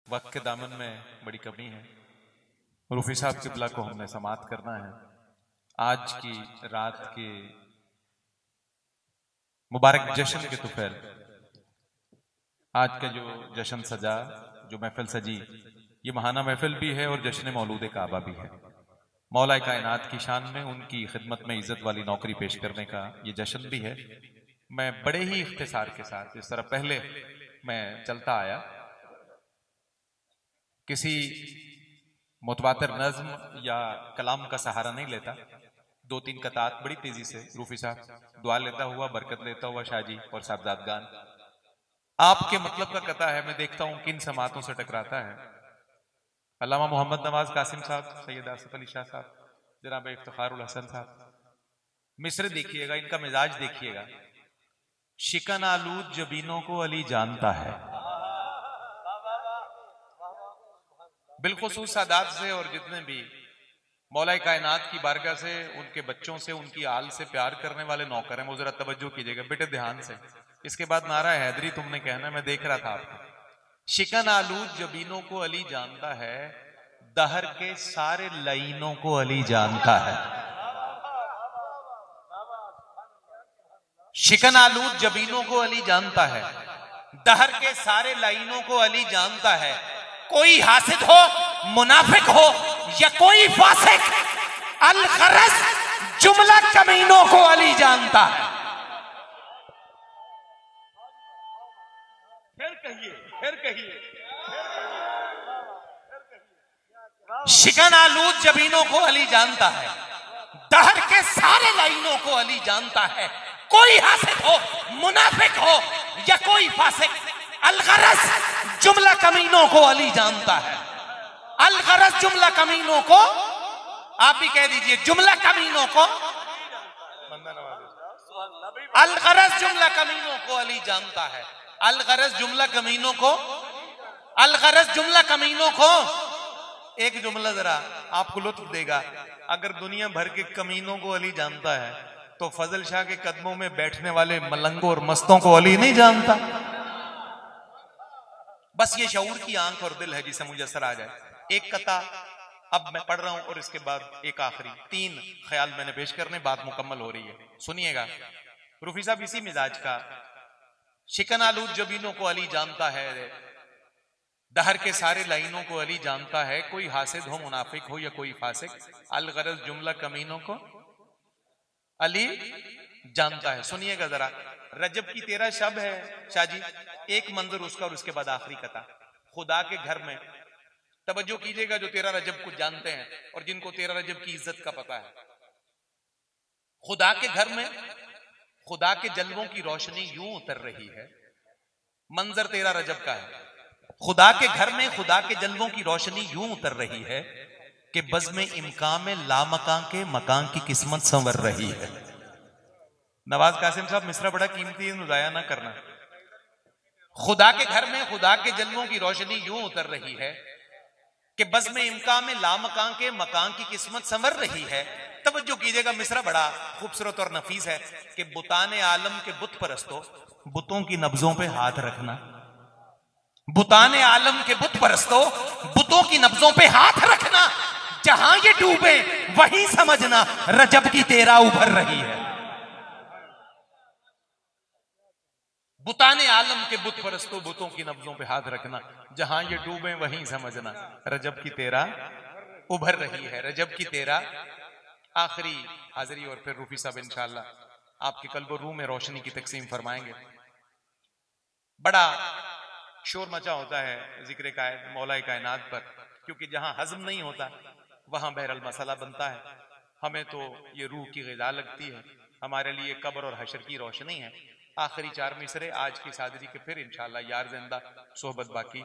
वक्त के दामन में बड़ी कमी है। रूफी साहब किबला को हमने समाप्त करना है। आज की रात के मुबारक जश्न के तुफैल, आज का जो जश्न सजा, जो महफिल सजी, ये महाना महफिल भी है और जश्न मौलूद काबा भी है। मौला कायनात की शान में उनकी खिदमत में इज्जत वाली नौकरी पेश करने का ये जश्न भी है। मैं बड़े ही इख्तिसार के साथ, जिस तरह पहले मैं चलता आया, किसी मुतवातिर नज्म या कलाम का सहारा नहीं लेता। दो तीन कतात बड़ी तेजी से रूफी साहब दुआ लेता हुआ, बरकत लेता हुआ शाहजी और साहबजादगान, आपके मतलब का कता है। मैं देखता हूं किन समातों से टकराता है। अल्लामा मोहम्मद नवाज कासिम साहब, सैयद आसिफ अली शाह साहब, जनाब इफ्तिखारुल हसन साहब, मिस्र देखिएगा, इनका मिजाज देखिएगा। शिकन आलूद जबीनों को अली जानता है। बिलखुसूस सादात से और जितने भी मौला कायनात की बारगाह से, उनके बच्चों से, उनकी आल से प्यार करने वाले नौकर हैं, वो जरा तवज्जो कीजिएगा बेटे, ध्यान से। इसके बाद नारा हैदरी तुमने कहना, मैं देख रहा था आपको। शिकन आलूद जबीनों को अली जानता है, दहर के सारे लाइनों को अली जानता है। शिकन आलूद जबीनों को अली जानता है, दहर के सारे लाइनों को अली जानता है। कोई हासिद हो, मुनाफिक हो या कोई फासिक, अल-गरज जुमला कमीनों को अली जानता है। फिर कहिए। शिकन आलूद जबीनों को अली जानता है, दहर के सारे लाइनों को अली जानता है। कोई हासिद हो, मुनाफिक हो या कोई फासिक, अल-गरज जुमला कमीनों को अली जानता है। अल-गरज जुमला कमीनों को, आप भी कह दीजिए, जुमला कमीनों को, अल-गरज जुमला कमीनों को अली जानता है। अल-गरज जुमला कमीनों को, अल-गरज जुमला कमीनों को। एक जुमला जरा आपको लुत्फ देगा। अगर दुनिया भर के कमीनों को अली जानता है तो फजल शाह के कदमों में बैठने वाले मलंगों और मस्तों को अली नहीं जानता। बस ये शऊर की आंख और दिल है जिसे मुयस्सर आ जाए। एक कता अब मैं पढ़ रहा हूं और इसके बाद एक आखिरी 3 ख्याल मैंने पेश करने, बात मुकम्मल हो रही है, सुनिएगा। रूफी साहब इसी मिजाज का, शिकन आलूद जबीनों को अली जानता है, दहर के सारे लाइनों को अली जानता है। कोई हासिद हो, मुनाफिक हो या कोई फासिक, अल-गरज जुमला कमीनों को अली जानता है। सुनिएगा जरा। रजब की 13 शब है शाहजी, एक मंजर उसका और उसके बाद आखिरी कथा। खुदा के घर में तवज्जो कीजिएगा, जो 13 रजब को जानते हैं और जिनको 13 रजब की इज्जत का पता है। खुदा के घर में खुदा के जलवों की रोशनी यूं उतर रही है। मंजर 13 रजब का है। खुदा के घर में खुदा के जलवों की रोशनी यूं उतर रही है कि बज़्म इम्कान में लामकान के मकान की किस्मत संवर रही है। नवाज कासिम साहब, मिसरा बड़ा कीमती है, ज़ाया ना करना। खुदा के घर में खुदा के जलवों की रोशनी यूं उतर रही है कि बज़्म इम्कान में लामकान के मकान की किस्मत संवर रही है। तवज्जो कीजिएगा, मिसरा बड़ा खूबसूरत और नफीस है कि बुताने आलम के बुत परस्तों, बुतों की नब्जों पे हाथ रखना। बुताने आलम के बुत परस्तों, बुतों की नब्जों पे हाथ रखना। जहां ये डूबे वहीं समझना रजब की 13 उभर रही है। बुताने आलम के बुत परस्तों, बुतों की नब्जों पे हाथ रखना। जहां ये डूबे वहीं समझना रजब की 13 उभर रही है। रजब की 13 आखिरी हाजिरी और फिर रूफी साहब इंशाअल्लाह आपके कल्बो रूह में रोशनी की तकसीम फरमाएंगे। बड़ा शोर मचा होता है जिक्र मौला कायनात पर, क्योंकि जहां हजम नहीं होता वहां बहरल मसला बनता है। हमें तो ये रूह की ग़िज़ा लगती है, हमारे लिए कब्र और हशर की रोशनी है। आखिरी 4 मिसरे आज की सादरी के, फिर इंशाअल्लाह यार जिंदा सोहबत बाकी।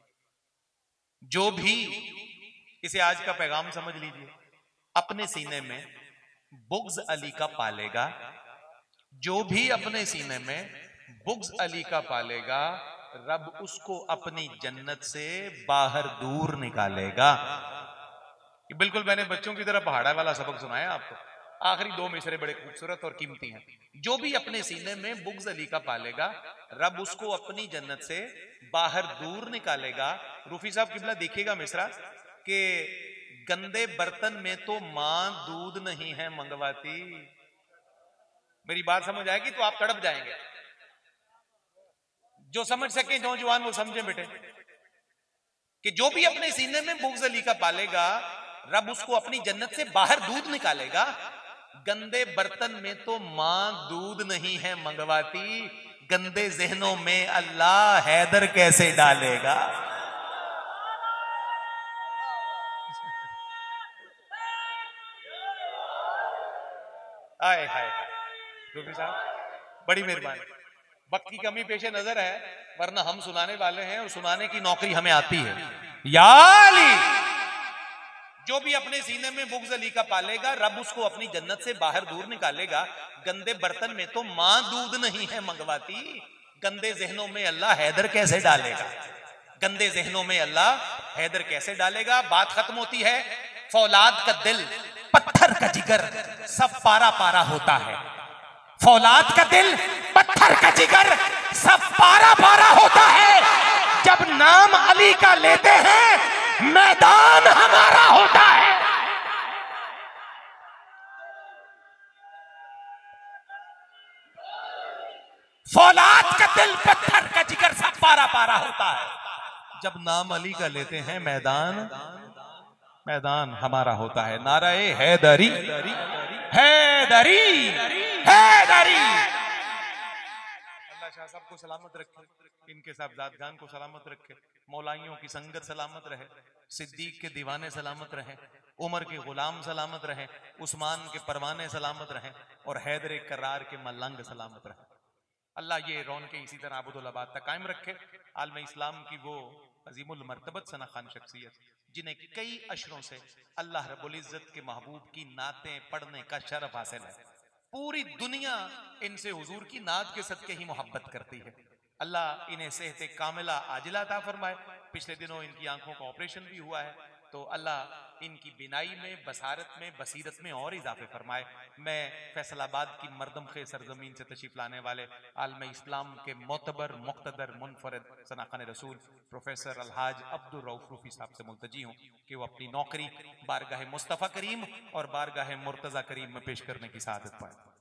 जो भी इसे आज का पैगाम समझ लीजिए, अपने सीने में बुग़्ज़ अली का पालेगा, जो भी अपने सीने में बुग़्ज़ अली का पालेगा, रब उसको अपनी जन्नत से बाहर दूर निकालेगा। बिल्कुल मैंने बच्चों की तरह पहाड़ा वाला सबक सुनाया आपको। आखिरी दो मिसरे बड़े खूबसूरत और कीमती हैं। जो भी अपने सीने में बुग़्ज़ अली का पालेगा, रब उसको अपनी जन्नत से बाहर दूर निकालेगा। रूफी साहब किबला देखिएगा मिसरा कि गंदे बर्तन में तो मां दूध नहीं है मंगवाती। मेरी बात समझ आएगी तो आप तड़प जाएंगे। जो समझ सके नौजवान वो समझे बेटे कि जो भी अपने सीने में बुग़्ज़ अली का पालेगा, रब उसको अपनी जन्नत से बाहर दूध निकालेगा। गंदे बर्तन में तो मां दूध नहीं है मंगवाती, गंदे जहनों में अल्लाह हैदर कैसे डालेगा। आए हाय हाय रूफी साहब बड़ी मेहरबानी। वक्त की कमी पेशे नजर है, वरना हम सुनाने वाले हैं और सुनाने की नौकरी हमें आती है। या अली, जो भी अपने सीने में बुग़्ज़ अली का पालेगा, रब उसको अपनी जन्नत से बाहर दूर निकालेगा। गंदे बर्तन में तो मां दूध नहीं है मंगवाती, गंदे जहनों में अल्लाह हैदर कैसे डालेगा। गंदे जहनों में अल्लाह हैदर कैसे डालेगा। बात खत्म होती है। फौलाद का दिल पत्थर का जिगर सब पारा पारा होता है। फौलाद का दिल पत्थर का जिगर सब पारा पारा होता है। जब नाम अली का लेते हैं मैदान हमारा होता है। फौलाद का दिल पत्थर का जिगर सब पारा पारा होता है। जब नाम अली का लेते हैं मैदान मैदान हमारा होता है। नाराए हैदरी हैदरी हैदरी। अल्लाह शाह सबको सलामत रखे, इनके साहबजादगान को सलामत रखे, मौलाइयों की संगत सलामत रहे, सिद्दीक के दीवाने सलामत रहे, उमर के गुलाम सलामत रहे, उस्मान के परवाने सलामत रहे और हैदर करार के मलंग सलामत रहे। अल्लाह ये रौनकें इसी तरह आबुदुल आबाद तक कायम रखे। आलम इस्लाम की वो अजीमुल मर्तबत सना खान शख्सियत जिन्हें कई अशरों से अल्लाह रब्बुल इज्जत के महबूब की नातें पढ़ने का शरफ हासिल है। पूरी दुनिया इनसे हुजूर की नात के सदके ही मोहब्बत करती है। अल्लाह इन्हें सेहते कामिला आजिला अता फरमाए। पिछले दिनों इनकी आंखों का ऑपरेशन भी हुआ है, तो अल्लाह इनकी बिनाई में, बसारत में, बसीरत में और इजाफे फरमाए। मैं फैसलाबाद की मर्दमखे सरजमीन से तशरीफ लाने वाले आलम इस्लाम के मोतबर मुक्तदर मुनफरद सनाखान रसूल प्रोफेसर अलहाज अब्दुल रऊफ रूफी साहब से मुल्तजी हूँ कि वो अपनी नौकरी बारगाह मुस्तफ़ा करीम और बारगाह मुर्तज़ा करीम में पेश करने की सआदत पाए।